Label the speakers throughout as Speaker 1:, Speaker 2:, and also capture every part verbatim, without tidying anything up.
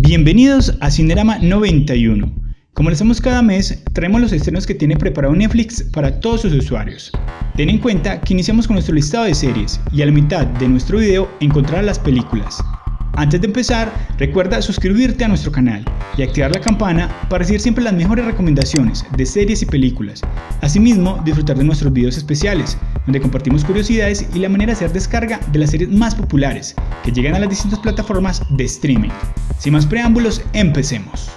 Speaker 1: Bienvenidos a Cinerama noventa y uno. Como lo hacemos cada mes, traemos los estrenos que tiene preparado Netflix para todos sus usuarios. Ten en cuenta que iniciamos con nuestro listado de series y a la mitad de nuestro video encontrarás las películas. Antes de empezar, recuerda suscribirte a nuestro canal y activar la campana para recibir siempre las mejores recomendaciones de series y películas. Asimismo, disfrutar de nuestros videos especiales, donde compartimos curiosidades y la manera de hacer descarga de las series más populares que llegan a las distintas plataformas de streaming. Sin más preámbulos, empecemos.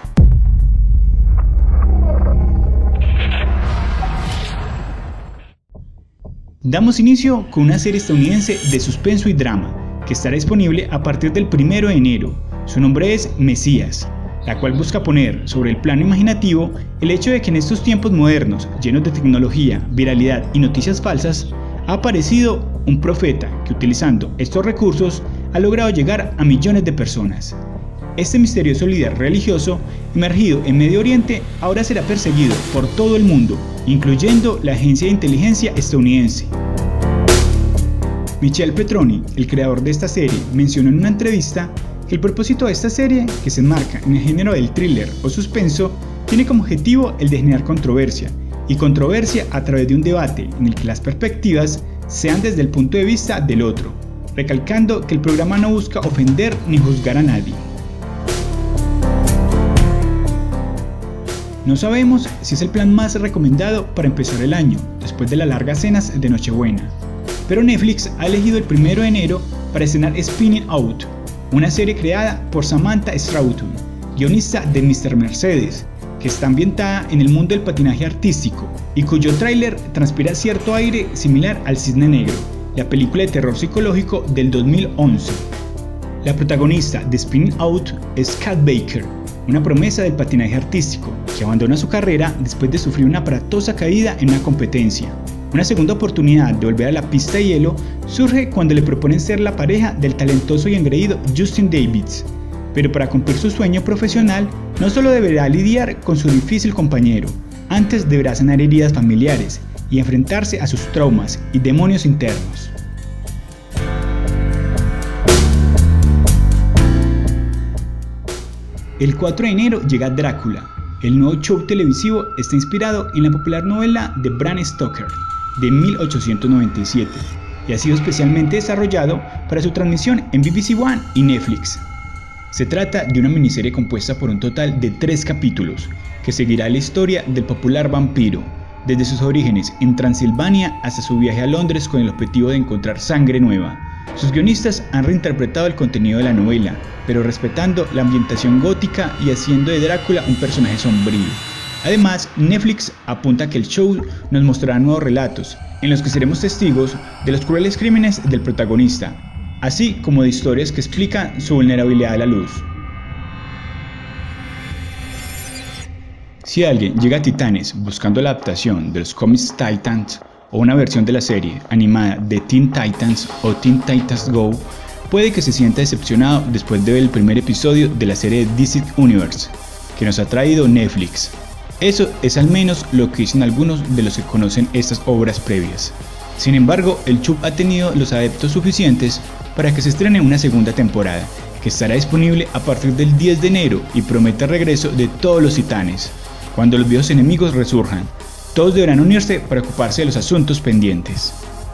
Speaker 1: Damos inicio con una serie estadounidense de suspenso y drama, que estará disponible a partir del primero de enero. Su nombre es Mesías, la cual busca poner sobre el plano imaginativo el hecho de que en estos tiempos modernos, llenos de tecnología, viralidad y noticias falsas, ha aparecido un profeta que, utilizando estos recursos, ha logrado llegar a millones de personas. Este misterioso líder religioso, emergido en Medio Oriente, ahora será perseguido por todo el mundo, incluyendo la agencia de inteligencia estadounidense. Michel Petroni, el creador de esta serie, mencionó en una entrevista que el propósito de esta serie, que se enmarca en el género del thriller o suspenso, tiene como objetivo el de generar controversia, y controversia a través de un debate en el que las perspectivas sean desde el punto de vista del otro, recalcando que el programa no busca ofender ni juzgar a nadie. No sabemos si es el plan más recomendado para empezar el año, después de las largas cenas de Nochebuena, pero Netflix ha elegido el primero de enero para estrenar Spinning Out, una serie creada por Samantha Stroughton, guionista de míster Mercedes, que está ambientada en el mundo del patinaje artístico y cuyo tráiler transpira cierto aire similar al Cisne Negro, la película de terror psicológico del dos mil once. La protagonista de Spinning Out es Kat Baker, una promesa del patinaje artístico que abandona su carrera después de sufrir una aparatosa caída en una competencia. Una segunda oportunidad de volver a la pista de hielo surge cuando le proponen ser la pareja del talentoso y engreído Justin Davis, pero para cumplir su sueño profesional no solo deberá lidiar con su difícil compañero, antes deberá sanar heridas familiares y enfrentarse a sus traumas y demonios internos. El cuatro de enero llega Drácula. El nuevo show televisivo está inspirado en la popular novela de Bram Stoker de mil ochocientos noventa y siete y ha sido especialmente desarrollado para su transmisión en B B C One y Netflix. Se trata de una miniserie compuesta por un total de tres capítulos que seguirá la historia del popular vampiro, desde sus orígenes en Transilvania hasta su viaje a Londres con el objetivo de encontrar sangre nueva. Sus guionistas han reinterpretado el contenido de la novela, pero respetando la ambientación gótica y haciendo de Drácula un personaje sombrío. Además, Netflix apunta a que el show nos mostrará nuevos relatos, en los que seremos testigos de los crueles crímenes del protagonista, así como de historias que explican su vulnerabilidad a la luz. Si alguien llega a Titanes buscando la adaptación de los cómics Titans o una versión de la serie animada de Teen Titans o Teen Titans Go, puede que se sienta decepcionado después de ver el primer episodio de la serie D C Universe que nos ha traído Netflix. Eso es al menos lo que dicen algunos de los que conocen estas obras previas. Sin embargo, el show ha tenido los adeptos suficientes para que se estrene una segunda temporada, que estará disponible a partir del diez de enero y promete el regreso de todos los titanes. Cuando los viejos enemigos resurjan, todos deberán unirse para ocuparse de los asuntos pendientes.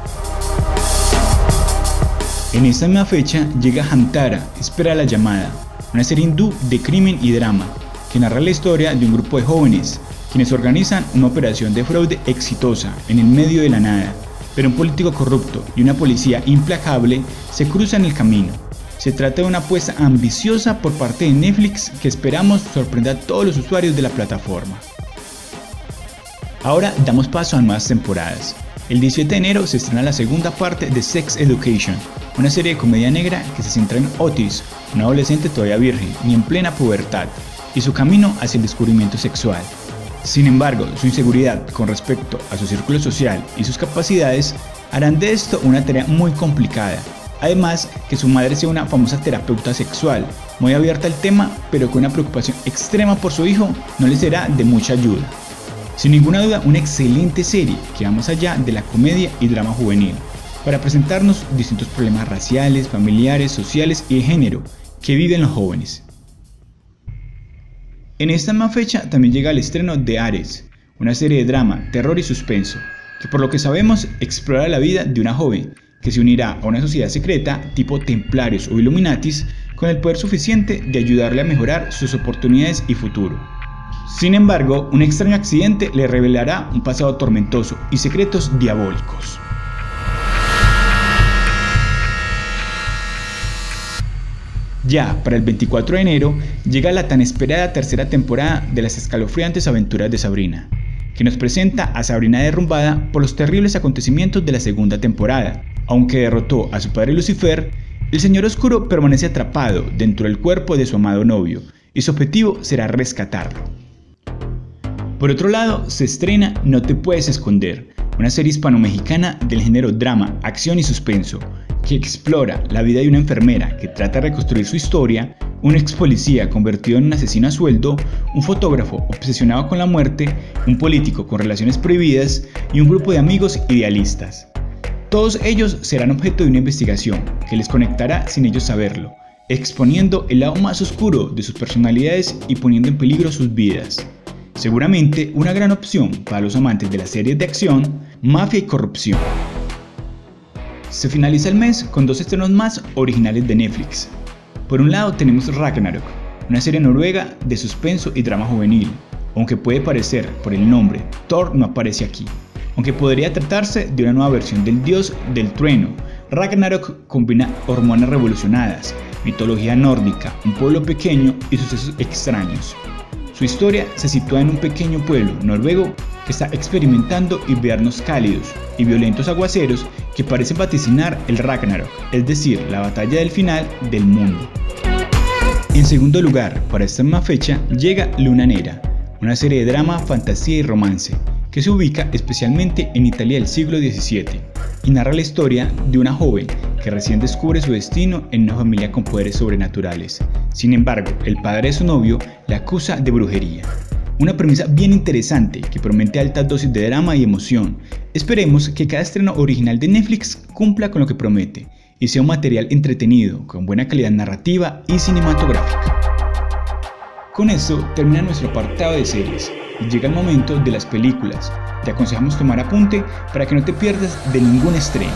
Speaker 1: En esta misma fecha llega Hantara, Espera la llamada, una serie hindú de crimen y drama, que narra la historia de un grupo de jóvenes, quienes organizan una operación de fraude exitosa en el medio de la nada, pero un político corrupto y una policía implacable se cruzan el camino. Se trata de una apuesta ambiciosa por parte de Netflix que esperamos sorprenda a todos los usuarios de la plataforma. Ahora damos paso a nuevas temporadas. El diecisiete de enero se estrena la segunda parte de Sex Education, una serie de comedia negra que se centra en Otis, un adolescente todavía virgen y en plena pubertad, y su camino hacia el descubrimiento sexual. Sin embargo, su inseguridad con respecto a su círculo social y sus capacidades harán de esto una tarea muy complicada. Además, que su madre sea una famosa terapeuta sexual, muy abierta al tema, pero con una preocupación extrema por su hijo, no le será de mucha ayuda. Sin ninguna duda, una excelente serie que va más allá de la comedia y drama juvenil, para presentarnos distintos problemas raciales, familiares, sociales y de género que viven los jóvenes. En esta misma fecha también llega el estreno de Ares, una serie de drama, terror y suspenso, que por lo que sabemos explora la vida de una joven que se unirá a una sociedad secreta tipo templarios o illuminatis con el poder suficiente de ayudarle a mejorar sus oportunidades y futuro. Sin embargo, un extraño accidente le revelará un pasado tormentoso y secretos diabólicos. Ya para el veinticuatro de enero llega la tan esperada tercera temporada de las escalofriantes aventuras de Sabrina, que nos presenta a Sabrina derrumbada por los terribles acontecimientos de la segunda temporada. Aunque derrotó a su padre Lucifer, el Señor Oscuro permanece atrapado dentro del cuerpo de su amado novio y su objetivo será rescatarlo. Por otro lado, se estrena No te puedes esconder, una serie hispano-mexicana del género drama, acción y suspenso, que explora la vida de una enfermera que trata de reconstruir su historia, un ex policía convertido en un asesino a sueldo, un fotógrafo obsesionado con la muerte, un político con relaciones prohibidas y un grupo de amigos idealistas. Todos ellos serán objeto de una investigación que les conectará sin ellos saberlo, exponiendo el lado más oscuro de sus personalidades y poniendo en peligro sus vidas. Seguramente una gran opción para los amantes de las series de acción, mafia y corrupción. Se finaliza el mes con dos estrenos más originales de Netflix. Por un lado tenemos Ragnarok, una serie noruega de suspenso y drama juvenil, aunque puede parecer por el nombre, Thor no aparece aquí. Aunque podría tratarse de una nueva versión del dios del trueno, Ragnarok combina hormonas revolucionadas, mitología nórdica, un pueblo pequeño y sucesos extraños. Su historia se sitúa en un pequeño pueblo noruego que está experimentando inviernos cálidos y violentos aguaceros que parecen vaticinar el Ragnarok, es decir, la batalla del final del mundo. En segundo lugar, para esta misma fecha, llega Luna Nera, una serie de drama, fantasía y romance, que se ubica especialmente en Italia del siglo diecisiete y narra la historia de una joven que recién descubre su destino en una familia con poderes sobrenaturales. Sin embargo, el padre de su novio la acusa de brujería. Una premisa bien interesante que promete altas dosis de drama y emoción. Esperemos que cada estreno original de Netflix cumpla con lo que promete y sea un material entretenido, con buena calidad narrativa y cinematográfica. Con esto termina nuestro apartado de series y llega el momento de las películas. Te aconsejamos tomar apunte para que no te pierdas de ningún estreno.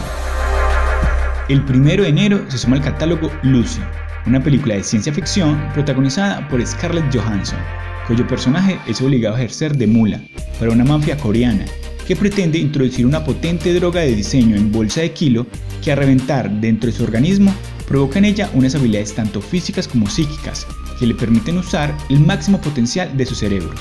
Speaker 1: El primero de enero se suma al catálogo Lucy, una película de ciencia ficción protagonizada por Scarlett Johansson, cuyo personaje es obligado a ejercer de mula para una mafia coreana que pretende introducir una potente droga de diseño en bolsa de kilo que, al reventar dentro de su organismo, provoca en ella unas habilidades tanto físicas como psíquicas que le permiten usar el máximo potencial de su cerebro.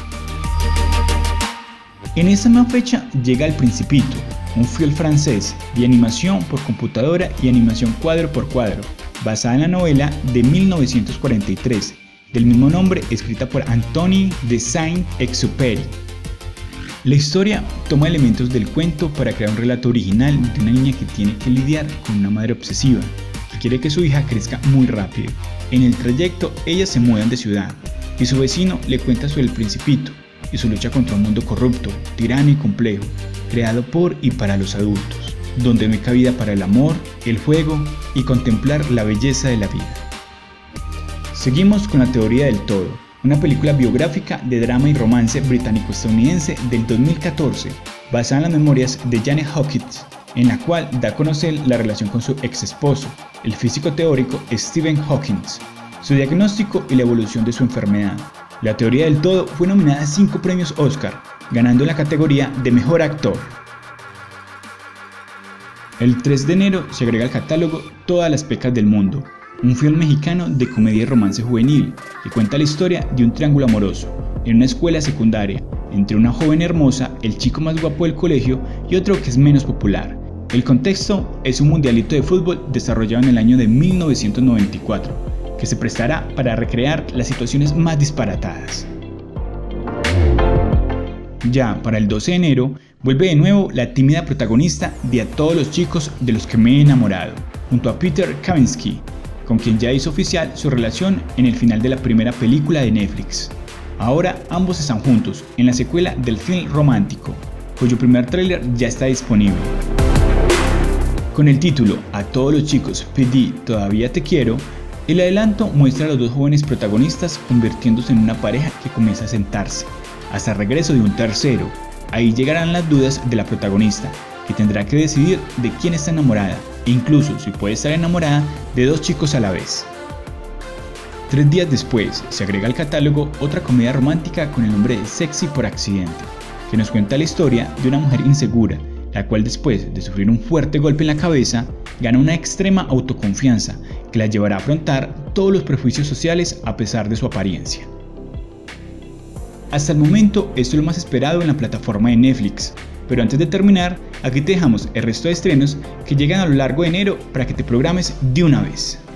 Speaker 1: En esta misma fecha llega El Principito, un film francés de animación por computadora y animación cuadro por cuadro, basada en la novela de mil novecientos cuarenta y tres, del mismo nombre, escrita por Antoine de Saint-Exupéry. La historia toma elementos del cuento para crear un relato original de una niña que tiene que lidiar con una madre obsesiva, que quiere que su hija crezca muy rápido. En el trayecto, ellas se mudan de ciudad, y su vecino le cuenta sobre el Principito y su lucha contra un mundo corrupto, tirano y complejo, creado por y para los adultos, donde no hay cabida para el amor, el juego y contemplar la belleza de la vida. Seguimos con La Teoría del Todo, una película biográfica de drama y romance británico-estadounidense del dos mil catorce, basada en las memorias de Janet Hawkins, en la cual da a conocer la relación con su ex esposo, el físico teórico Stephen Hawking, su diagnóstico y la evolución de su enfermedad. La Teoría del Todo fue nominada a cinco premios Oscar, ganando en la categoría de Mejor Actor. El tres de enero se agrega al catálogo Todas las pecas del mundo, un film mexicano de comedia y romance juvenil que cuenta la historia de un triángulo amoroso en una escuela secundaria entre una joven hermosa, el chico más guapo del colegio y otro que es menos popular. El contexto es un mundialito de fútbol desarrollado en el año de mil novecientos noventa y cuatro, que se prestará para recrear las situaciones más disparatadas. Ya para el doce de enero vuelve de nuevo la tímida protagonista de A todos los chicos de los que me he enamorado, junto a Peter Kavinsky, con quien ya hizo oficial su relación en el final de la primera película de Netflix. Ahora ambos están juntos en la secuela del film romántico, cuyo primer tráiler ya está disponible. Con el título A todos los chicos, P D, todavía te quiero, El adelanto muestra a los dos jóvenes protagonistas convirtiéndose en una pareja que comienza a sentarse, hasta el regreso de un tercero. Ahí llegarán las dudas de la protagonista, que tendrá que decidir de quién está enamorada, e incluso si puede estar enamorada de dos chicos a la vez. Tres días después, se agrega al catálogo otra comedia romántica con el nombre de Sexy por accidente, que nos cuenta la historia de una mujer insegura, la cual después de sufrir un fuerte golpe en la cabeza, gana una extrema autoconfianza que la llevará a afrontar todos los prejuicios sociales a pesar de su apariencia. Hasta el momento, esto es lo más esperado en la plataforma de Netflix, pero antes de terminar, aquí te dejamos el resto de estrenos que llegan a lo largo de enero para que te programes de una vez.